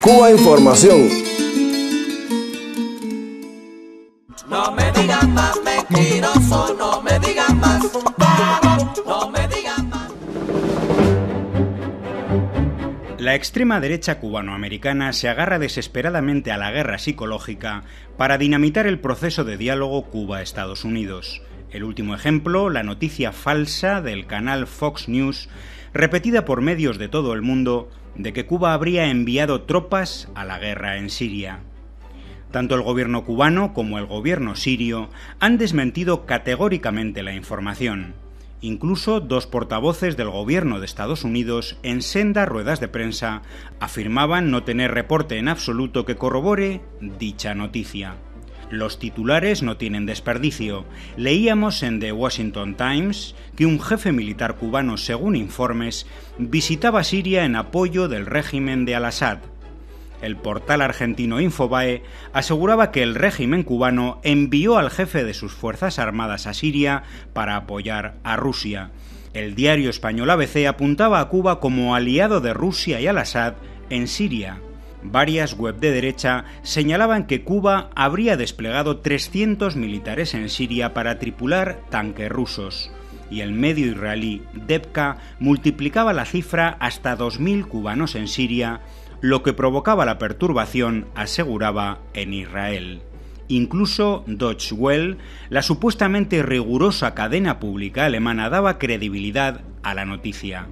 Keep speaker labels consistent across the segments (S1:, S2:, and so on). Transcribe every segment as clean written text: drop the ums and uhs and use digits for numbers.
S1: Cuba Información.
S2: No me digan más mentiroso, no me digan más, no me digan más.
S3: La extrema derecha cubanoamericana se agarra desesperadamente a la guerra psicológica para dinamitar el proceso de diálogo Cuba-Estados Unidos. El último ejemplo, la noticia falsa del canal Fox News, repetida por medios de todo el mundo, de que Cuba habría enviado tropas a la guerra en Siria. Tanto el gobierno cubano como el gobierno sirio han desmentido categóricamente la información. Incluso dos portavoces del gobierno de Estados Unidos, en sendas ruedas de prensa, afirmaban no tener reporte en absoluto que corrobore dicha noticia. Los titulares no tienen desperdicio. Leíamos en The Washington Times que un jefe militar cubano, según informes, visitaba Siria en apoyo del régimen de al-Assad. El portal argentino Infobae aseguraba que el régimen cubano envió al jefe de sus fuerzas armadas a Siria para apoyar a Rusia. El diario español ABC apuntaba a Cuba como aliado de Rusia y al-Assad en Siria. Varias web de derecha señalaban que Cuba habría desplegado 300 militares en Siria para tripular tanques rusos, y el medio israelí Debka multiplicaba la cifra hasta 2.000 cubanos en Siria, lo que provocaba la perturbación, aseguraba, en Israel. Incluso Deutsche Welle, la supuestamente rigurosa cadena pública alemana, daba credibilidad a la noticia.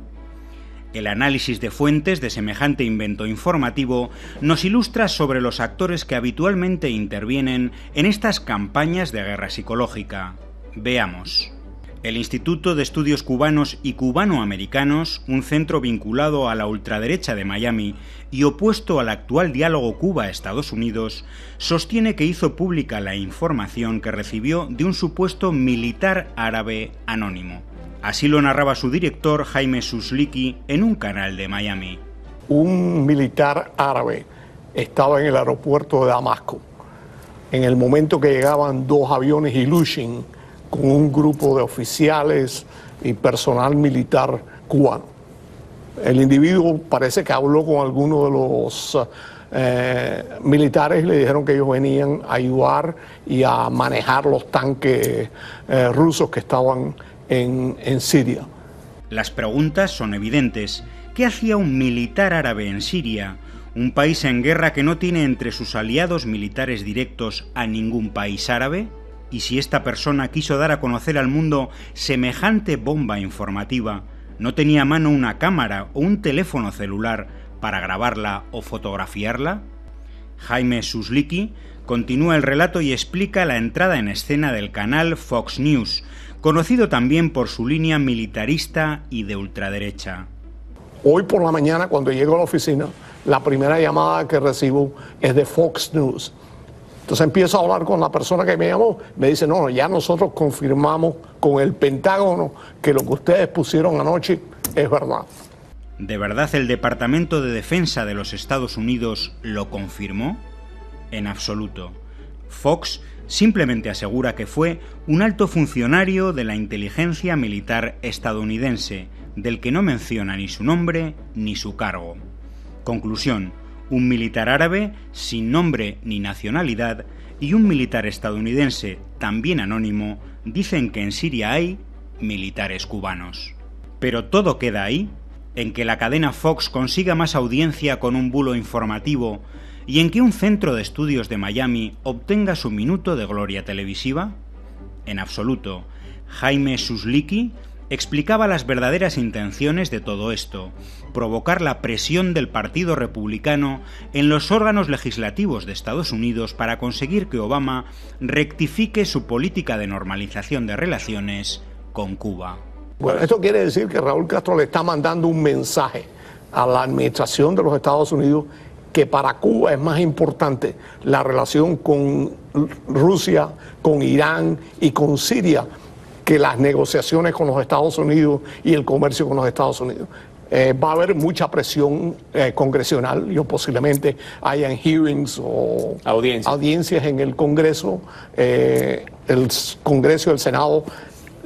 S3: El análisis de fuentes de semejante invento informativo nos ilustra sobre los actores que habitualmente intervienen en estas campañas de guerra psicológica. Veamos. El Instituto de Estudios Cubanos y Cubanoamericanos, un centro vinculado a la ultraderecha de Miami y opuesto al actual diálogo Cuba-Estados Unidos, sostiene que hizo pública la información que recibió de un supuesto militar árabe anónimo. Así lo narraba su director, Jaime Suslicki, en un canal de Miami.
S4: Un militar árabe estaba en el aeropuerto de Damasco. En el momento que llegaban dos aviones Ilyushin con un grupo de oficiales y personal militar cubano. El individuo parece que habló con alguno de los militares y le dijeron que ellos venían a ayudar y a manejar los tanques rusos que estaban en Siria.
S3: Las preguntas son evidentes. ¿Qué hacía un militar árabe en Siria? ¿Un país en guerra que no tiene entre sus aliados militares directos a ningún país árabe? ¿Y si esta persona quiso dar a conocer al mundo semejante bomba informativa, no tenía a mano una cámara o un teléfono celular para grabarla o fotografiarla? Jaime Suslicki continúa el relato y explica la entrada en escena del canal Fox News, conocido también por su línea militarista y de ultraderecha.
S4: Hoy por la mañana, cuando llego a la oficina, la primera llamada que recibo es de Fox News. Entonces empiezo a hablar con la persona que me llamó, me dice, no, ya nosotros confirmamos con el Pentágono que lo que ustedes pusieron anoche es verdad.
S3: ¿De verdad el Departamento de Defensa de los Estados Unidos lo confirmó? En absoluto. Fox simplemente asegura que fue un alto funcionario de la inteligencia militar estadounidense, del que no menciona ni su nombre ni su cargo. Conclusión: un militar árabe sin nombre ni nacionalidad y un militar estadounidense también anónimo dicen que en Siria hay militares cubanos. Pero todo queda ahí, en que la cadena Fox consiga más audiencia con un bulo informativo y en que un centro de estudios de Miami obtenga su minuto de gloria televisiva. En absoluto. Jaime Suslicki explicaba las verdaderas intenciones de todo esto: provocar la presión del Partido Republicano en los órganos legislativos de Estados Unidos para conseguir que Obama rectifique su política de normalización de relaciones con Cuba.
S4: Bueno, esto quiere decir que Raúl Castro le está mandando un mensaje a la administración de los Estados Unidos que para Cuba es más importante la relación con Rusia, con Irán y con Siria que las negociaciones con los Estados Unidos y el comercio con los Estados Unidos. Va a haber mucha presión congresional, y posiblemente hayan hearings o audiencias en el Congreso. El Congreso y el Senado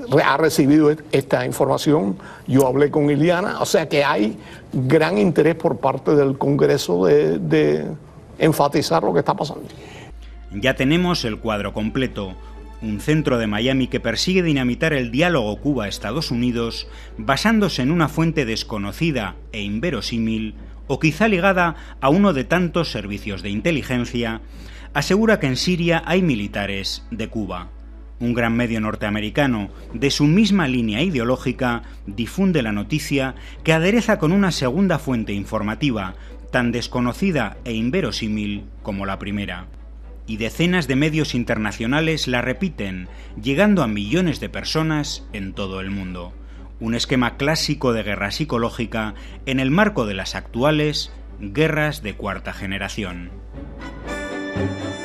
S4: ha recibido esta información. Yo hablé con Iliana, o sea que hay gran interés por parte del Congreso de enfatizar lo que está pasando.
S3: Ya tenemos el cuadro completo. Un centro de Miami que persigue dinamitar el diálogo Cuba-Estados Unidos basándose en una fuente desconocida e inverosímil, o quizá ligada a uno de tantos servicios de inteligencia, asegura que en Siria hay militares de Cuba. Un gran medio norteamericano, de su misma línea ideológica, difunde la noticia que adereza con una segunda fuente informativa, tan desconocida e inverosímil como la primera. Y decenas de medios internacionales la repiten, llegando a millones de personas en todo el mundo. Un esquema clásico de guerra psicológica en el marco de las actuales guerras de cuarta generación.